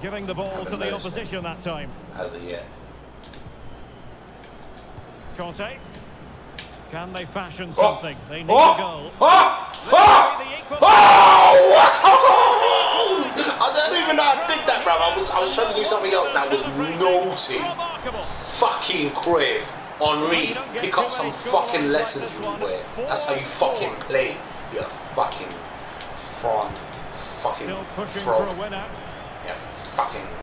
Giving the ball to the opposition that time. As of yet. Conte. Can they fashion something? They need a goal. What? I don't even know how to think that, bro. I was trying to do something else that was naughty. Fucking Cruyff. Henri, pick up some fucking lessons, you wear. That's how you fucking play. You're fucking front. Fucking front. Yeah, fucking.